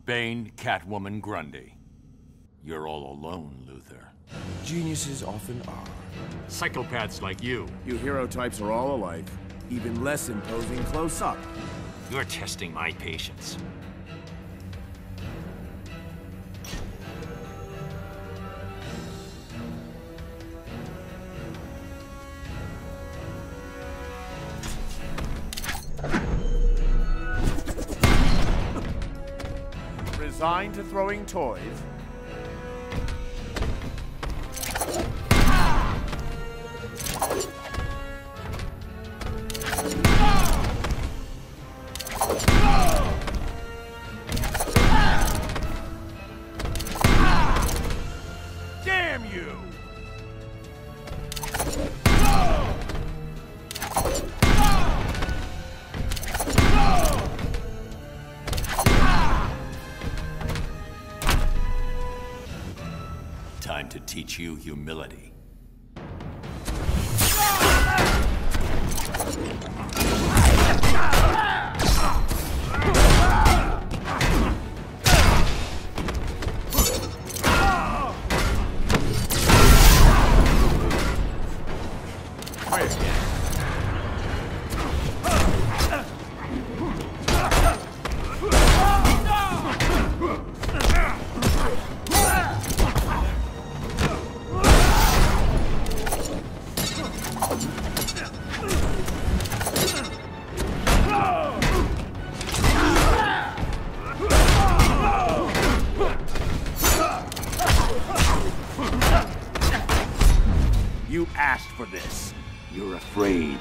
Bane, Catwoman, Grundy. You're all alone, Luthor. Geniuses often are. Psychopaths like you. You hero types are all alike, even less imposing close up. You're testing my patience. Resigned to throwing toys? Damn you! Time to teach you humility. Try again. You asked for this. You're afraid.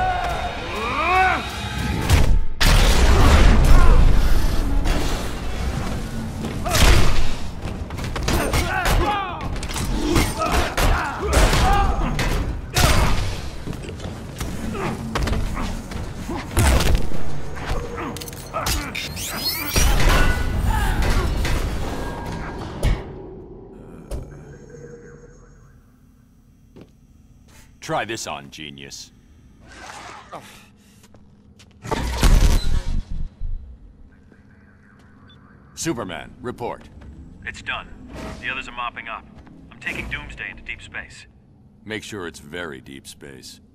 Try this on, genius. Superman, report. It's done. The others are mopping up. I'm taking Doomsday into deep space. Make sure it's very deep space.